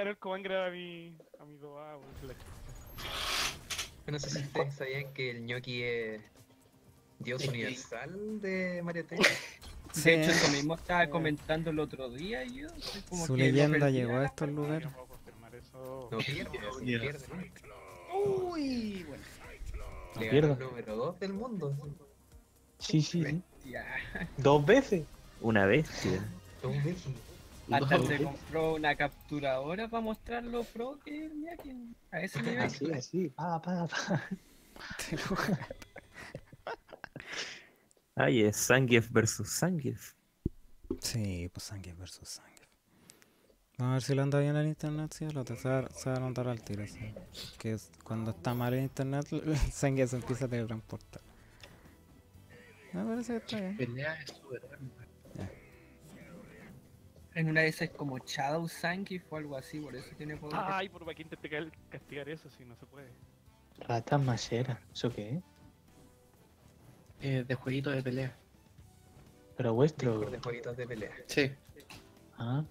ganó el Commander a mi Doa, weón. No sé si ustedes sabían que el ñoqui es Dios universal de Mario Tennis. Sí, De hecho, eso mismo estaba comentando el otro día y yo, así como su que lo leyenda perdí llegó a la estos wea. lugares. No puedo confirmar eso. No pierde, así pierde. Uy, bueno. Le ganó pierdo. el número 2 del mundo. Sí. Ya. 2 veces. Una bestia. Dos veces. Hasta se compró una capturadora para mostrar lo pro que es Miyagi. A ese nivel. Así. Pa. Ay, es Zangief versus Zangief. Sí, pues Zangief versus Zangief. Vamos a ver si lo anda bien en internet, sí, se va a notar al tiro, sí. Que cuando está mal en internet, Zangief se empieza a teletransportar. Me parece que está bien. Pelea es súper bueno. En una de esas es como Shadow Zangief o algo así, por eso tiene poder. Ay, por aquí intenté castigar eso, si no se puede. Ratas macheras. ¿Eso qué es? De jueguito de pelea. Pero vuestro. Discord de jueguitos de pelea. Sí. Ah.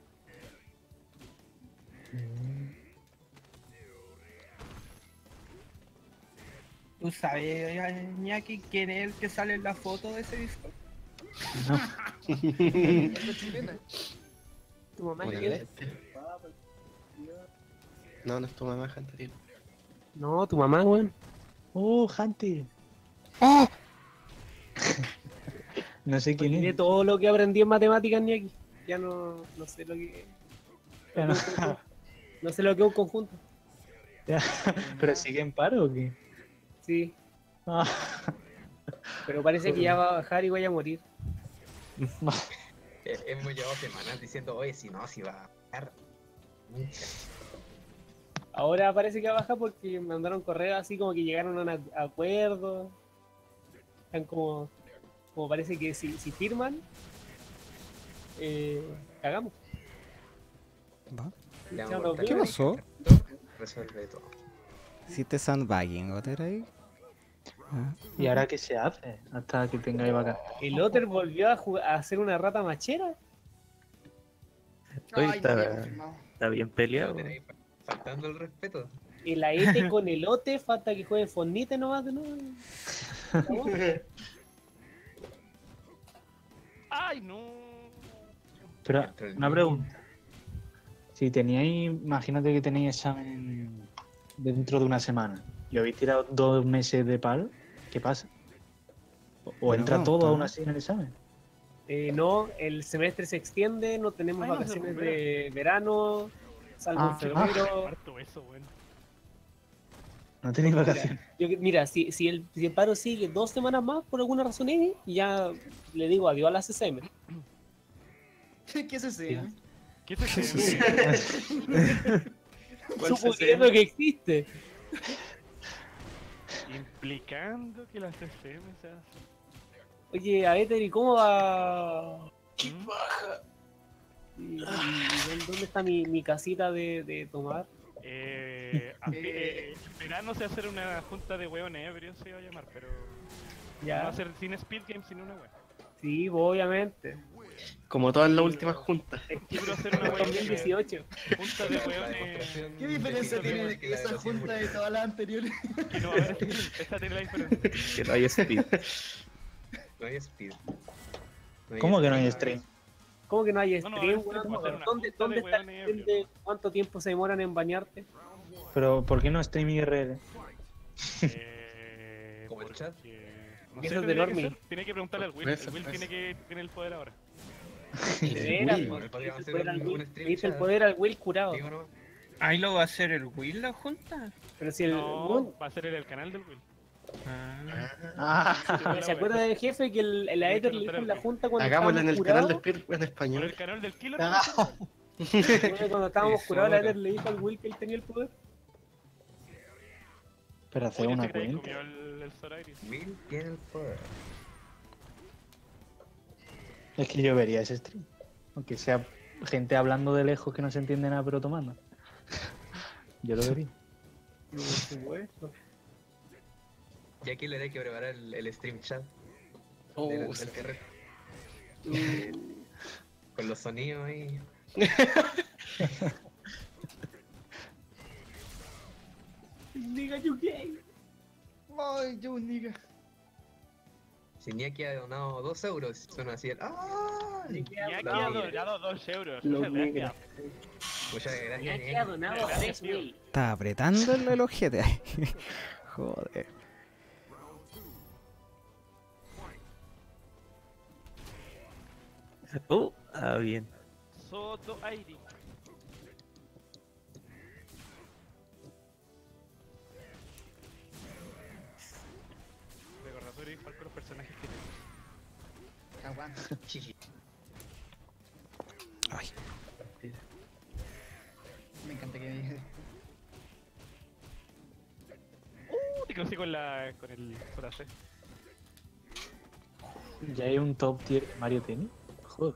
¿Tú sabes, Miyagi, quién es el que sale en la foto de ese disco? No. ¿Tu mamá es No, no es tu mamá, Hunter. No, tu mamá, weón. Oh, Hunter. No sé quién Olvidé es. todo lo que aprendí en matemáticas ni aquí. Ya no sé lo que. Pero, No sé lo que es un conjunto. ¿Pero sigue en paro o qué? Sí. Ah. Pero parece que ya va a bajar y voy a morir. Hemos llevado semanas diciendo, oye, si no, si va a bajar. Ahora parece que va a bajar porque me mandaron correo así como que llegaron a un acuerdo. Están como parece que si firman, cagamos. ¿Va? Le Ya vamos a nos cortar ¿Qué el pasó? Resuelve todo. ¿Hiciste sandbagging, Otter, ahí? Ah, ¿Y ahora qué se hace? Hasta que tengáis vacaciones. El Otter volvió a hacer una rata machera. Oye, Ay, no había confirmado. está bien Lo peleado. tenéis faltando el respeto. El Aete con el Ote, falta que juegue Fornite nomás de nuevo. Ay, no. Pero, Entre el una niño. pregunta. Si teníais, imagínate que tenéis examen dentro de una semana y habéis tirado 2 meses de palo, ¿qué pasa? ¿O Bueno, entra vamos, todo pa. aún así en el examen? No, el semestre se extiende, no tenemos Ay, no se vacaciones recupera. de verano, salvo en febrero. Harto eso, weón. ¿No tenéis vacaciones? Mira, si el paro sigue 2 semanas más por alguna razón X, ya le digo adiós a la CCM. ¿Qué se sea? ¿Qué es eso? Suponiendo que existe. Implicando que la CCM se hace. Oye, Aether, ¿y cómo va? ¿Mm? ¿Dónde está mi casita de tomar? En verano se va a hacer una junta de hueones ebrios, se va a llamar, pero no va Ya, a ser sin speed game, sin una wea. sí, obviamente. Como todas las últimas juntas. Yo quiero hacer una wea 2018. junta de hueones ¿Qué diferencia tiene esa junta de todas las anteriores? que no va a haber speed. Esa tiene la diferencia. Que no hay speed. No hay speed. No hay ¿Cómo que no hay speed? stream? ¿Cómo que no hay No, no, stream, ahora weón? vamos a hacer una ¿Dónde junta de está el hueones stream de cuánto tiempo se demoran en bañarte? Pero, ¿por qué no stream IRL? Como el chat. No Eso sé, es de tendría que normie. ser. Tiene que preguntarle al Will. Eso, El Will eso. tiene que tener el poder ahora. De veras, Will, weón. podríamos Le hacer hice el poder al un Will- stream le hice el chat. poder al Will curado. Digo, ¿no? Ahí lo va a hacer el Will la junta. Pero si el No, weón, va a ser en el canal del Will. Ah, ¿se acuerda del jefe que el Aether le dijo en la junta cuando Hagámoslo en estábamos el canal de curados? Speed en Por español. el canal del Killer. Cuando estábamos Sí, curados, el sobra. Aether le dijo al Will que él tenía el poder. pero hacer Oye, una ¿te crees que cuenta. comió el Zorairi? Will tiene el poder. Es que yo vería ese stream. Aunque sea gente hablando de lejos que no se entiende nada, pero tomando. Yo lo vería. Por supuesto. Y aquí le haré que preparar el stream chat Oh, del carrete. Con los sonidos ahí. nigga, you gay. Ay, yo, nigga. Si Niaki ha donado 2 euros, suena así el. ¡Ah! Niaki La ha migra. donado 2 euros. Los Muchas negros. gracias. Muchas gracias. Iñaki ha donado 3.000. Está apretando el ojete ahí. Joder. Bien. Soto Airi. Recordatorio igual con los personajes que tenemos. Aguanta. Ay. Me encanta que me dije. Te conocí con el JC. ¿Ya hay un top tier de Mario Tennis? Joder.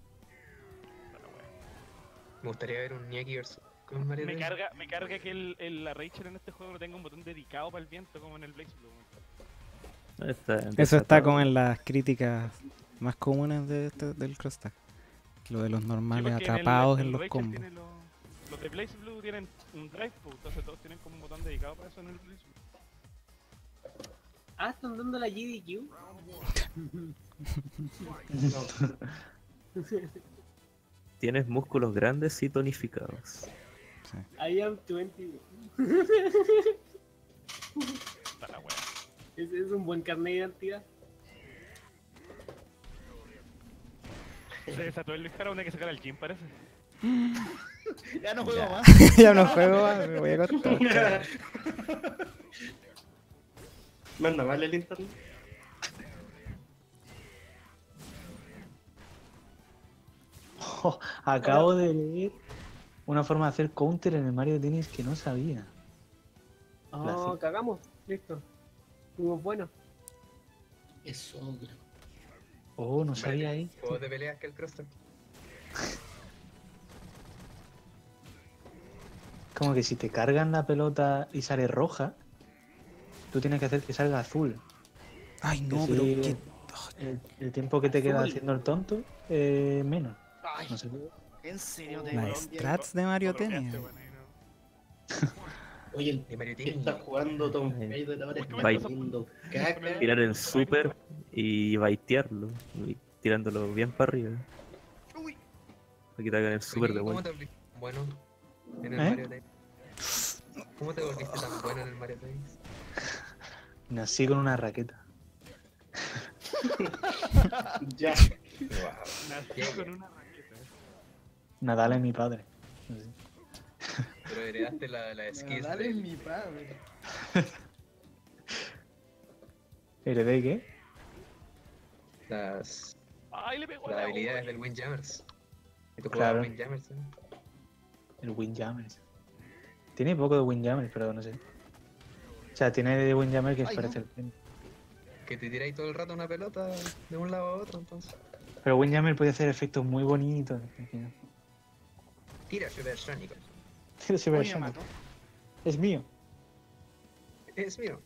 Me gustaría ver un Niaki versus con Mario Me Tennis. carga que la Rachel en este juego no tenga un botón dedicado para el viento como en el Blaze Blue. Eso está como en las críticas más comunes del cross tag. Lo de los normales atrapados en los Rachel combos. tiene los de Blaze Blue tienen un drive thru, entonces todos tienen como un botón dedicado para eso en el Blaze Blue. Ah, están dando la GDQ. Tienes músculos grandes y tonificados. I am 20. Está la wea. Ese es un buen carnet de identidad. Se desató el Luis Jara, una que sacar al gym parece. Ya no juego Ya. más. Ya no juego más, me voy a acostar. Manda vale el internet. Oh, acabo de leer una forma de hacer counter en el Mario Tennis que no sabía. Oh, cagamos. Listo. Fuimos buenos. Eso, bro. Oh, no sabía ahí. Juegos de peleas que el Crosster. Como que si te cargan la pelota y sale roja, tú tienes que hacer que salga azul. Ay, no, Así pero qué... el tiempo que te queda Azul. haciendo el tonto, menos. Ay, No sé. en serio, te Las strats de Mario Otro Tennis. que hace, bueno, y no. Oye, De Mario ¿qué Tennis. está jugando Tom Ay. Raider ahora? Uy, qué Está bait. haciendo caca. Tirar el super y baitearlo. Y tirándolo bien para arriba. Uy. Para que te hagan el super de ¿Cómo vuelta. te volviste bueno en el ¿Eh? Mario Tennis? ¿Cómo te volviste tan bueno en el Mario Tennis? Nací con una raqueta. Ya. Nací con una raqueta. Nadal es mi padre. No sé. Pero heredaste la skills Dale de mi padre. ¿Heredé qué? las Ay, le pegó las la habilidades wea. del Windjammers. Y tú Claro. jugabas Windjammers, ¿eh? El Windjammers. Tiene poco de Windjammers, pero no sé. O sea, tiene de Windjammer que Ay, parece no. el premio. Que te tiráis todo el rato una pelota de un lado a otro, entonces. Pero Windjammer puede hacer efectos muy bonitos. al final. Tira supersónico. Pero se ve Oye, me eso, mató. es mío. Es mío.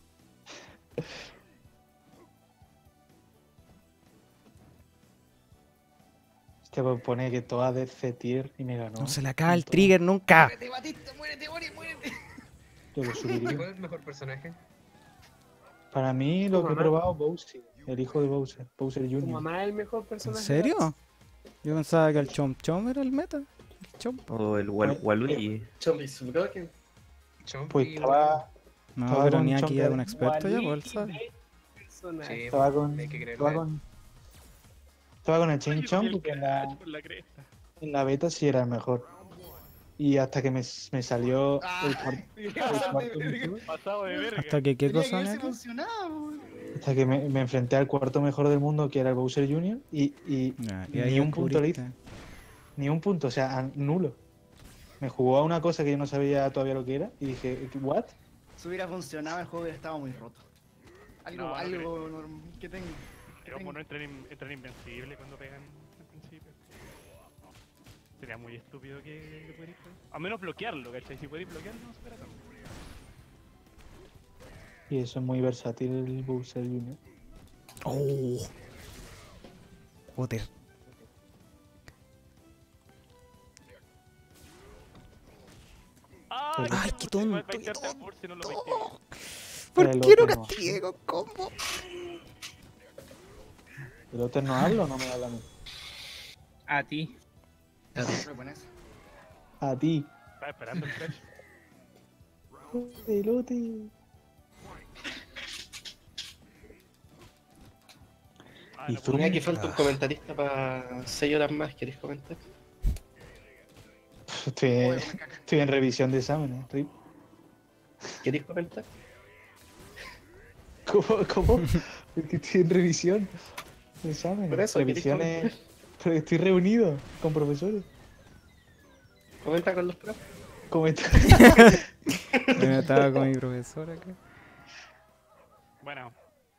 Este pone que toda de C tier y me ganó. No se le acaba el trigger nunca. Muérete, Batista, muérete, muérete. Yo lo ¿Y subiría. cuál es el mejor personaje? Para mí, lo que he mamá? probado, Bowser. El hijo de Bowser. Bowser Tu Jr. mamá es el mejor ¿En personaje. serio? Yo pensaba que el Chomp Chomp era el meta. El Chomp. O el Waluigi. Chompis Broken. Chompy, Pues estaba, No, Estaba pero con ni aquí Chomp es un de- experto ya, pues él Waluigi sabe. es personaje. Sí, estaba con, hay que creerle. estaba con el Chain Ay, Chomp el porque Pikachu por la cresta. en la beta sí era el mejor. Y hasta que me salió el, Ah, el cuarto mejor, Pasado de verga. Hasta que qué tenía que cosa haberse neta? emocionado. hasta que me enfrenté al cuarto mejor del mundo, que era el Bowser Jr. Y Ya, y ni ahí un punto le descubriste. ni un punto, o sea, nulo. Me jugó a una cosa que yo no sabía todavía lo que era y dije, ¿what? Si hubiera funcionado, el juego hubiera estado muy roto. Algo, No, no algo normal que tenga. Que como no entran invencibles cuando pegan al principio. Sería muy estúpido que pudierais. A menos bloquearlo, ¿cachai? Si podéis bloquearlo, no supera tanto. Y eso es muy versátil el Bowser Jr. Oh. Joder. Ay, qué tonto, qué tonto. Si no lo baiteé bien. ¿Por El qué no otro no. castigué con combo? ¿El otro no habla o no me habla a mí? A ti. Siempre con eso. A ti. Estaba esperando el flash. Elote. Y no Zoom. puedo. Aquí falta un comentarista para 6 horas más. ¿Queréis comentar? Estoy en revisión de exámenes. ¿Queréis comentar? ¿Cómo? Es que estoy en revisión de exámenes. Por eso, ¿queréis revisiones. Porque estoy reunido con profesores. Comenta con los pros. Me estaba con mi profesora acá. Bueno,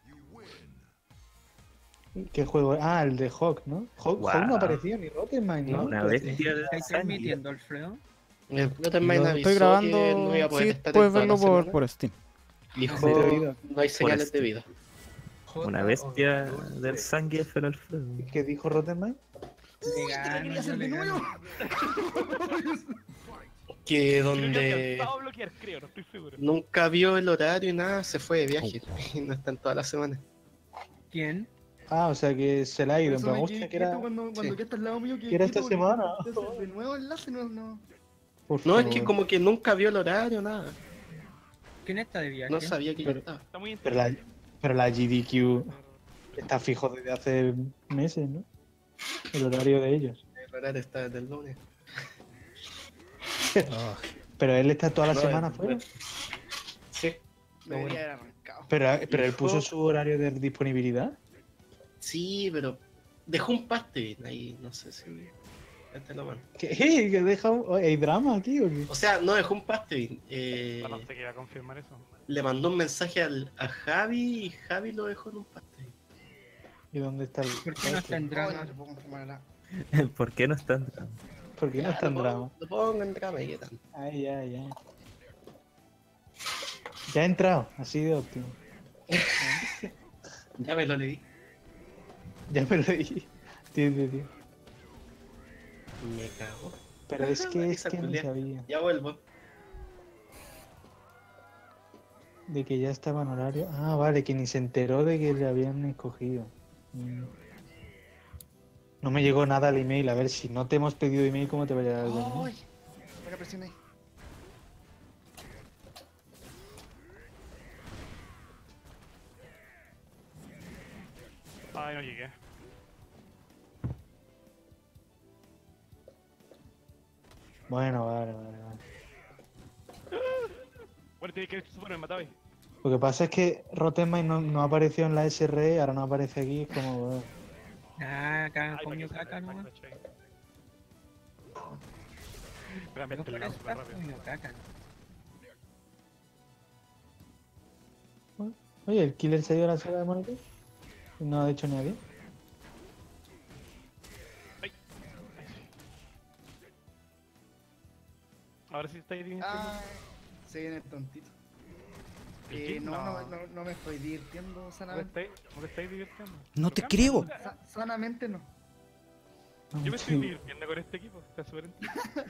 ¿Qué juego? Ah, el de Hawk, ¿no? Hawk no Wow. aparecía ni Rottenmine, ¿no? Una Pero- bestia de ¿Estáis sangre. transmitiendo, Alfredo? El Plottermine Lo avisó estoy grabando. que no iba a poder Sí, estar puedes en toda verlo la semana. por Steam. Dijo, Sí, te he oído. no hay señales de vida. Una bestia del sangre fue el Alfredo. ¿Qué dijo Rottenmine? Le gano, yo le gano. Que creo que donde alcanzaba a bloquear, creo, no estoy seguro. nunca vio el horario y nada, se fue de viaje. Y no está en toda la semana. ¿Quién? Ah, o sea que se la ha ido. Eso Me me gusta que era. cuando sí. ya estás al lado mío. Que era esta quieto, semana. entonces, de nuevo enlace, no. Por No, es favor. que como que nunca vio el horario, nada. ¿Quién está de viaje? No sabía que yo estaba. Está muy Pero la GDQ está fijo desde hace meses, ¿no? El horario de ellos. El horario está desde el lunes. Pero él está toda la No, semana es- fuera. Sí. Debería haber arrancado. Pero él puso Dijo- su horario de disponibilidad. Sí, pero dejó un paste ahí, no sé si. Este lo mando. ¿Qué? ¿Que deja ¿Hay drama aquí o qué? O sea, no dejó un paste. No sé qué iba a confirmar eso. Le mandó un mensaje a Javi y Javi lo dejó en un paste. ¿Y dónde está el.? ¿Por qué no está en No, drama? no te puedo confirmar nada. ¿Por qué no están? ¿Por qué no está en drama? Lo pongo en drama y qué tal. Ay, ya. Ya ha entrado, así de óptimo. Ya me lo leí. Ya me lo dije. Tío. Me cago. Pero es que Esa no culia. sabía Ya vuelvo. de que ya estaba en horario. Ah, vale, que ni se enteró de que le habían escogido. No me llegó nada al email. A ver, si no te hemos pedido email, ¿cómo te va a llegar el email? ¡Ay! Buena presión ahí. Ay, no llegué. Bueno, vale. Bueno, tiene que ir super me mataba ahí. Lo que pasa es que Rottenmine no apareció en la SRE, ahora no aparece aquí, es como... bueno. Ah, acá Ay, comió para que caca se- nomás. Espera, me Pero por estoy eso súper está rápido. comiendo caca. Oye, ¿el killer se ha ido a la sala de monitor? Y no ha dicho nadie. Ahora sí está ahí divirtiendo. Ah, se viene el tontito. ¿El qué? No me estoy divirtiendo ¿No te sanamente. estáis divirtiendo? No te Pero creo. calma, Sanamente no. Yo me estoy divirtiendo con este equipo, está súper entretenido.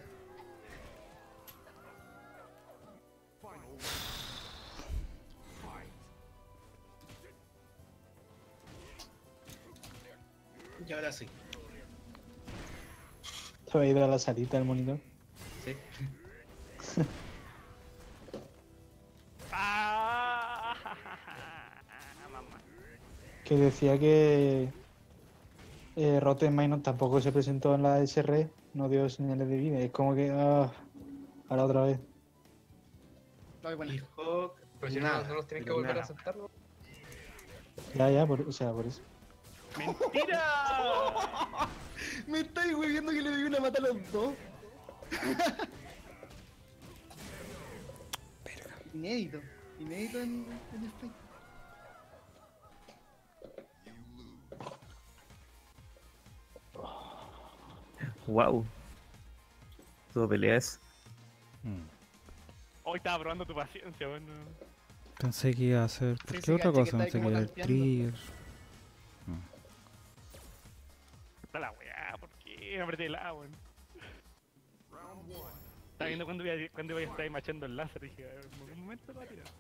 Y ahora sí. Se va a ir a la salita del monitor. Sí. ¡Ah! Mamá. Que decía que Rottenmine tampoco se presentó en la SRE, no dio señales de vida. Es como que... ahora otra vez. Ay, bueno. Y Hawk, Pero si no, nada, no los tienen que pero volver a nada. aceptarlo. Ya, por eso. ¡Mentira! Me estáis viendo que le doy una mata a los dos. Inédito. Inédito en Spain. Wow. Todo pelea es. Hoy estaba probando tu paciencia, bueno. Pensé que iba a hacer. ¿Por Sí, qué otra caché que cosa? está ahí Pensé que como era el tanteando. trigger. Está la weá, ¿por qué? Me apreté el agua, weón. Está viendo cuando iba a estar ahí machando el láser. Dije, a ver, en algún momento lo va a tirar.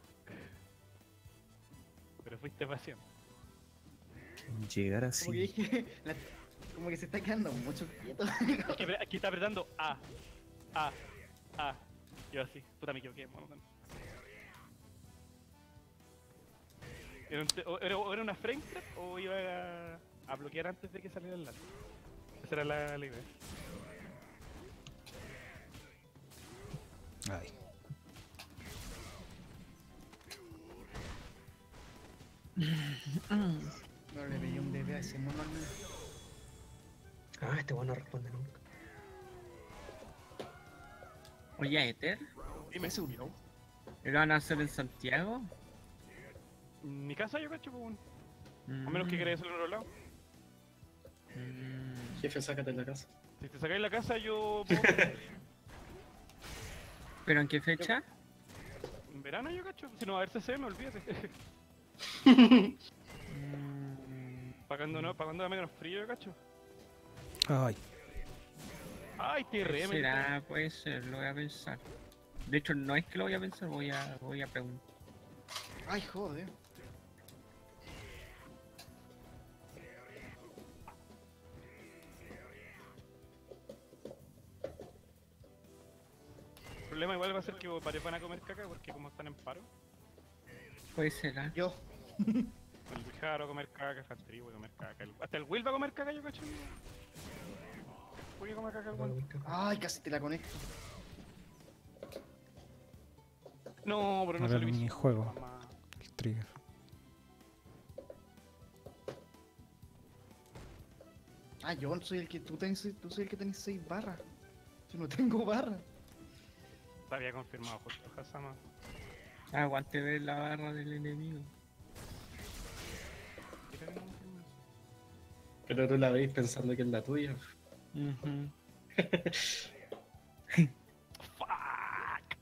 Pero fuiste paciente. Llegar Como así. que dije, como que se está quedando mucho quieto. Aquí está apretando A. Yo así. Puta, me equivoqué. ¿Era una frame trap o iba a bloquear antes de que saliera el láser? Esa era la idea. Ay. No le pedí un bebé a ese mono al menos. Ah, este weón no responde nunca. Oye, Ether, Dime, Ese uno. ¿lo van a hacer en Santiago? en mi casa yo cacho, pues, a menos que queráis hacerlo en otro lado. Jefe, sácate la casa. Si te sacáis la casa, yo. ¿Pero en qué fecha? En verano yo cacho. Si no va a haber CCM, olvídate. Para cuando da menos frío, yo cacho. Ay. Ay, TRM. Será, puede ser, lo voy a pensar. De hecho, no es que lo voy a pensar, voy a preguntar. Ay, joder. El problema igual va a ser que varios van a comer caca porque como están en paro. Puede ser, ¿ah? Yo. El Bijaro va a comer caca, Fantería va a comer caca. Hasta el Will va a comer caca, yo cacho. Voy a comer caca el Will. Ay, casi te la conecto. No, pero no Ahora se el lo hizo. minijuego. Mamá. El trigger. Ah, yo soy el que tú soy el que tenés 6 barras. Yo no tengo barras. Se había confirmado justo Hasama. Aguante ver la barra del enemigo. ¿Quieres que no confirme eso? Pero tú la veis pensando que es la tuya. Fuck.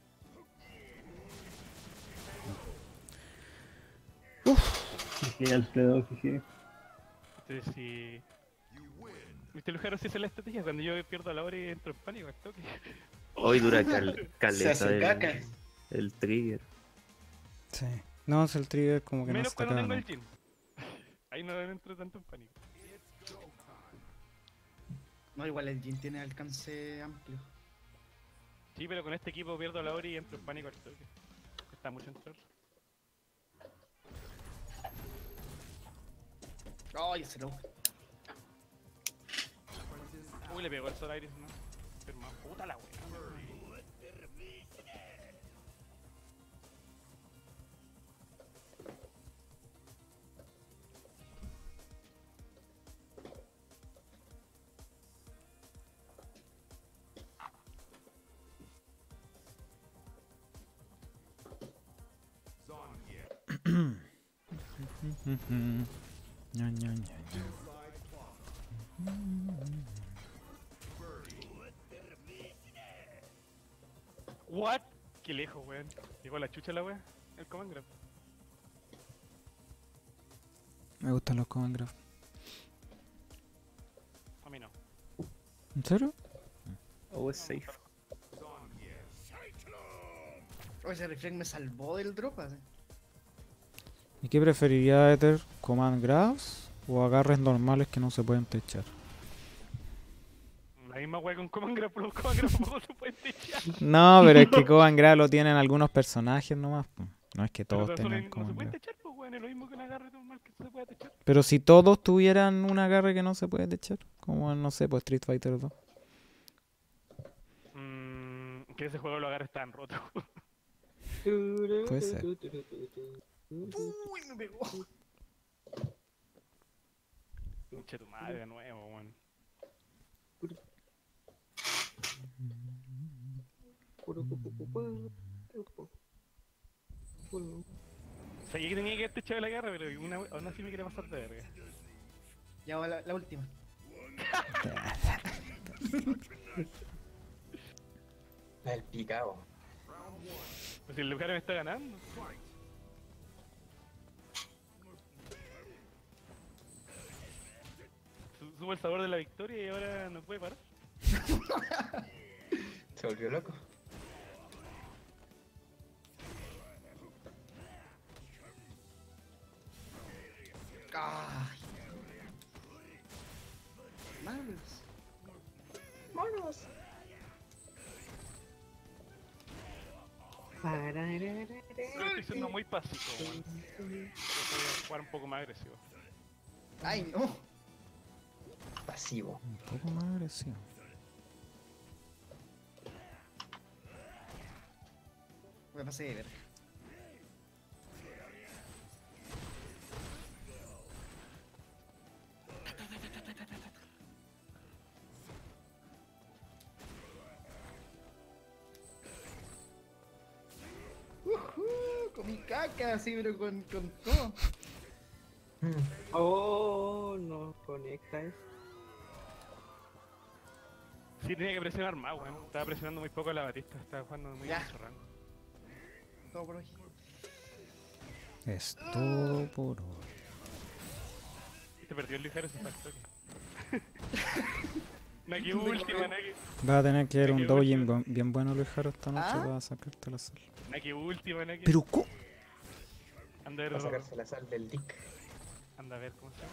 Jeje, Alfredo, jeje. Entonces, si. ¿Viste, Lujaro, si esa es la estrategia? Cuando yo pierdo a la hora y entro en pánico, al toque. Hoy dura Se caleta hace caca. el trigger. Sí. No, es el trigger como que no Menos se te cuando acaba tengo el nunca. gym. Ahí no entro tanto en pánico. No, igual el Jin tiene alcance amplio. Sí, pero con este equipo pierdo la hora y entro en pánico al toque. Cuesta mucho entrar. Ay, ese no. Uy, le pegó el Sol Iris, ¿no? Pero más puta la wea. Ña, ña, ña, ña. What? Qué lejos, weón. Llegó la chucha la wea. El Command Grab. Me gustan los Command Graph. A mí no. ¿En serio? Oh, es safe. Oh, ese reflex me salvó del drop. Así. ¿Y qué preferiría Ether? ¿Command Graphs o agarres normales que no se pueden techar? La misma wea con Command Grab, pero los Command Grab tampoco se pueden techar. No, pero es que Command Graph lo tienen algunos personajes nomás. Po. No es que Pero todos no tengan se Command pueden Graph. techar, pues weón. Es lo mismo que un agarre normal que se puede techar. Pero si todos tuvieran un agarre que no se puede techar, como no sé, pues Street Fighter 2. Que ese juego los agarres tan rotos. Puede ser. Uy, me pegó. Pinche tu madre de nuevo, weón. Sabía que tenía que haber techado la guerra, pero aún así me quiere pasar de verga. Ya va la última. La del picado. Pues si el lugar me está ganando. Subo el sabor de la victoria y ahora no puede parar. Se volvió loco. Ay. Malos. ¡Monos! Estoy siendo muy pasivo, weón. Voy a jugar un poco más agresivo. Ay, no. Pasivo. Un poco más agresivo. Me pasé de verga. Con mi caca, sí, pero con todo. Oh, no conecta eso. Sí, tenía que presionar más, weón. Estaba presionando muy poco a la Batista, estaba jugando muy Ya. mucho rango. Todo por hoy. Es todo por hoy. Te perdió el ligero ese factor. Naki última, Naki. Va a tener que ir un Naki doujin última. bien bueno, Luis Jaro, esta noche ¿Ah? para sacarte la sal. Naki última, Naki. Pero, ¿cómo? Anda a Va a ver, sacarse la sal del dick. anda a ver, ¿cómo se llama?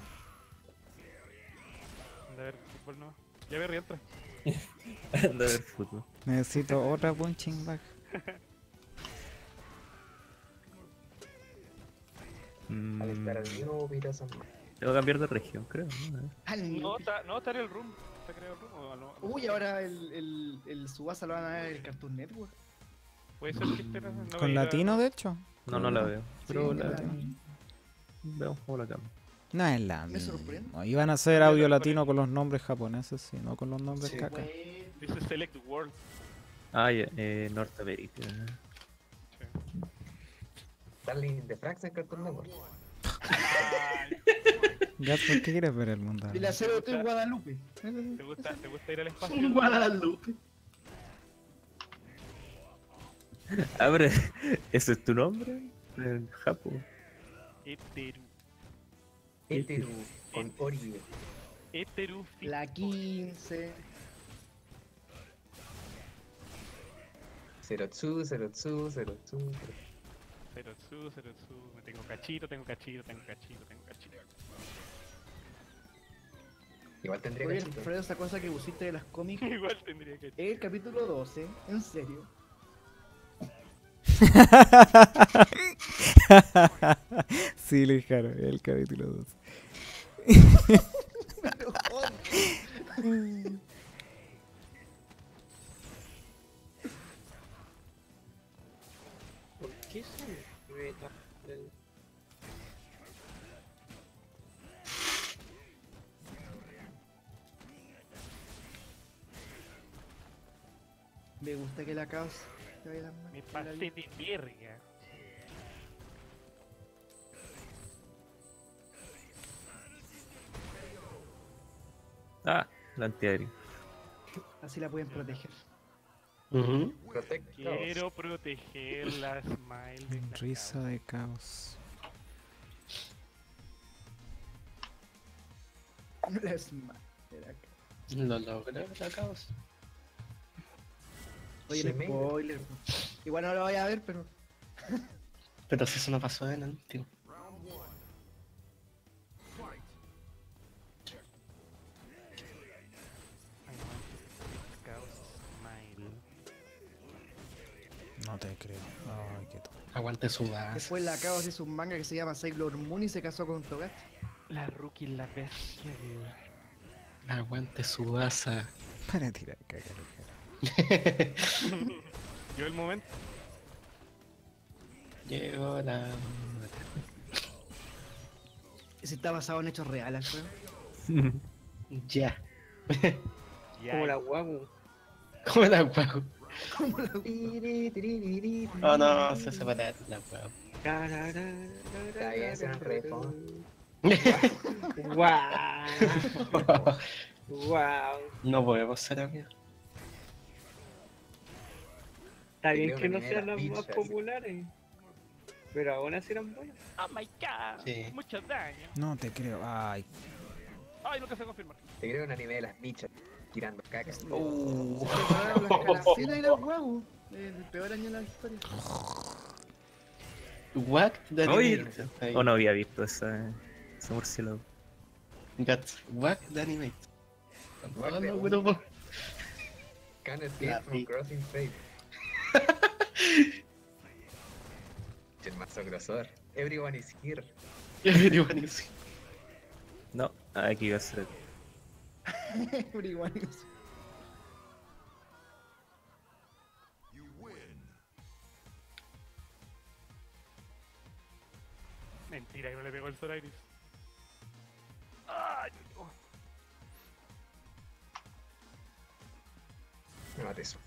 Anda a ver fútbol no. Ya ver, entra. Anda a ver fútbol. Necesito otra punching bag. Al estar al Mm, mío, miras a Tengo que cambiar de región, creo. ¿No? Al No, está en el room. Está creado el room o no. Uy, ahora el Subasa lo van a dar en el Cartoon Network. Puede ser que esté no Con veía- latino, de hecho. No, no la veo. Pero Sí, la la- veo como la cambio. No es la Me misma. sorprende. Iban a hacer audio latino con los nombres japoneses, sí, no con los nombres Sí. caca. Dice Select World. Ah, ya, Norteamérica. Sí. Darling de Frax en Cartoon Network. Ay, Gat, ¿por qué quieres ver el mundo? Y la cero en Guadalupe. ¿te gusta ir al espacio? Un Guadalupe. Ah, pero ¿ese es tu nombre? En Japón. Heteru. Heteru con Ori. Heteru. La 15. Zerotsu, Zerotsu, Zerotsu. Serotsu. Me tengo cachito. Igual tendría Oye, cachito. Alfredo, esa cosa que pusiste de las cómics. Igual tendría que. El capítulo 12, en serio. Sí, Luis Jaro, el capítulo 2. ¿Por qué se ve tan del- Me gusta que la caos se vaya las manos. Me pasé de verga. Ah, la antiaéreo. Así la pueden proteger. Protect Quiero proteger la smile de Risa de caos. La Smile de la caos. Lo logré, la caos. Oye, el Shemei. spoiler. Igual no lo voy a ver, pero. Pero si eso no pasó en el último. Caos smile. No te creo. Ay, qué tonto. Aguante su base. Después la caos hizo un manga que se llama Sailor Moon y se casó con Togashi. La rookie, la bestia, Aguante su base. Para tirar caca, Luis Jaro. Yo el momento. Llegó la. Ese está basado en hechos reales, Alfredo. Ya. Como la guagu. ¿Cómo la huevo? ¿Cómo la- Oh no, se separa la huevo. Cállese en refón. Wow. Wow. No podemos ser amigos. Está Te bien creo que no que sean era las más bicha. populares. Pero aún así eran buenas. Oh my god. Sí. Mucho daño. No te creo. Ay, Ay, nunca se confirma. Te creo un anime de las bichas. tirando caca. Se prepararon las calaceras y las huevos. El peor año de la historia. What the Oye, animator. Ahí. o no había visto ese murciélago. That's what the animator. What No, the- no, grupo. Can't escape La from pi- crossing fate. El mazo grosor. Everyone is here. Everyone is- No, aquí iba a ser. Everyone is- Mentira que no le pegó el Solaris. Ay, no. Me mate eso.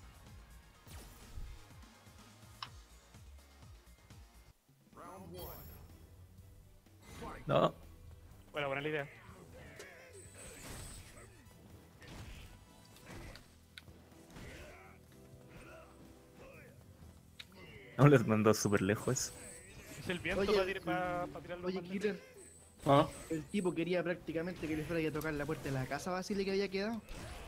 No, Bueno, buena la idea. no les mandó súper lejos. Es el viento Oye, para tirar los Oye, magnetos. Killer, Ah, el tipo quería prácticamente que le fuera a tocar la puerta de la casa Basile que había quedado.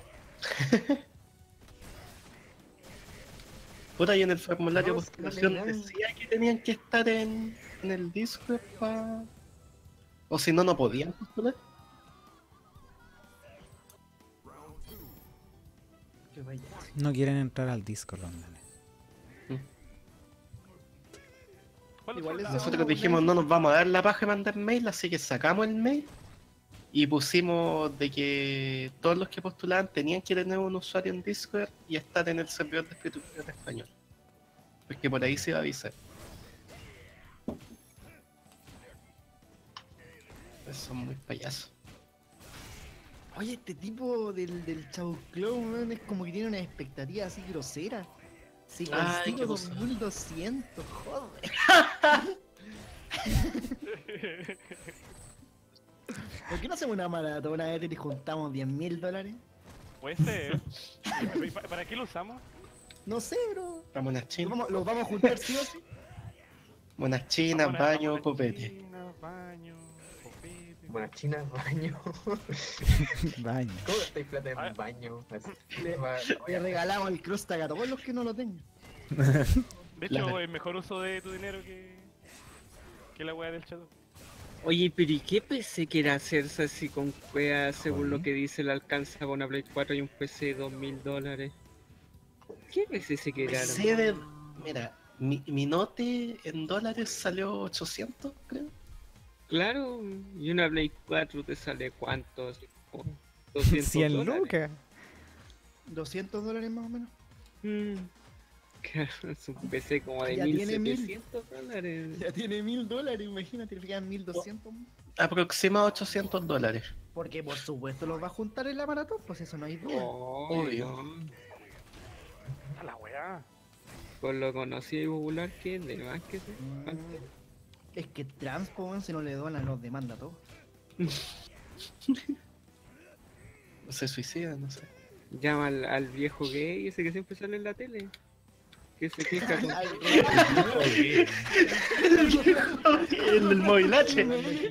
puta, y en el formulario de No, postulación no, no. decía que tenían que estar en el Discord pa... O si no, no podían postular. Que vaya. No quieren entrar al Discord, los nenes. ¿Cuál Igual fue es la- Nosotros dijimos no nos vamos a dar la paja de mandar mail, así que sacamos el mail y pusimos de que todos los que postulaban tenían que tener un usuario en Discord y estar en el servidor de escritura en español. Porque por ahí se iba a avisar. Pues son muy payasos. Oye, este tipo del Chauclón, weón, es como que tiene una expectativa así grosera. Si Ay, consigo qué cosa. 2200, joder. ¿Por qué no hacemos una maratona vez y juntamos $10.000? Puede ser. ¿Y ¿Para qué lo usamos? No sé, bro. Para monas chinas, Los vamos a juntar sí o sí. monas chinas, Vamos a- baño, vamos a copete. China, baño, copete. Buenas chinas, baño. Baño. ¿Cómo estáis plata Ah. en baño? Así. Le regalamos el cross tag a todos los que no lo tengan. De hecho, Claro. es mejor uso de tu dinero que la wea del chat. Oye, pero ¿y qué PC quiere hacerse así con cueva según lo que dice el alcanza con una Play 4 y un PC de $2.000? ¿Qué PC se quiere PC armar? de... Mira, mi note en dólares salió 800, creo. Claro, y una Play 4 te sale cuánto? Así como $200. 100 lucas. $200 más o menos. Mm, claro, es un PC como de Ya tiene $1.700. Ya tiene $1.000, imagínate, le quedan 1.200. Aproxima $800. Porque por supuesto los va a juntar en la maratón, pues eso no hay duda. Obvio. A la wea. Por lo conocido y popular que es, de más que se Es que Transpo, weón, si no le donan los demanda todo. Se suicida, no sé. llama al viejo gay ese que siempre sale en la tele. Que se queja con... El del movilache.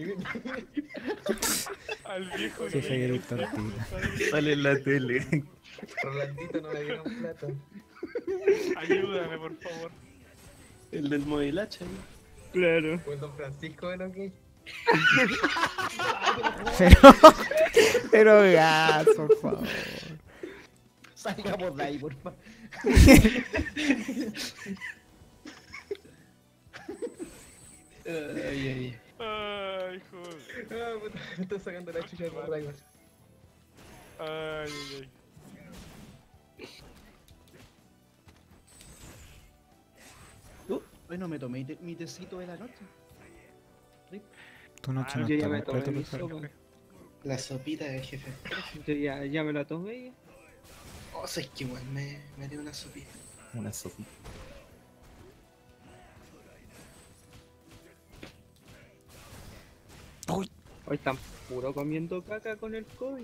Al viejo Sí, que soy le el gusta tortilla. Sale en la tele. Rolandito no le dieron plata. Ayúdame, por favor. El del movilache. Claro. Fue el don Francisco de los gays. Pero gas, por favor. Salgamos de ahí, por favor. Ay, ay, Ay, joder. Ah, puta, me está sacando la chucha por Rayman. Ay, ay, ay. Bueno, me tomé mi tecito de la noche. Tu noche Ah, no yo ya está me tomé completa, mi Luzaro. sopa. La sopita del jefe. Yo ya me la tomé. O sea, es que igual me dio una sopita. Una sopita. Uy, Hoy están puro comiendo caca con el COVID.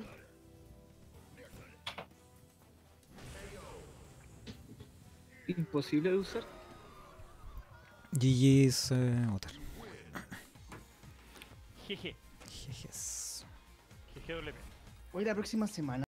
Imposible de usar. GG's Otter. Jeje. Jejes. Jeje WP. Hoy la próxima semana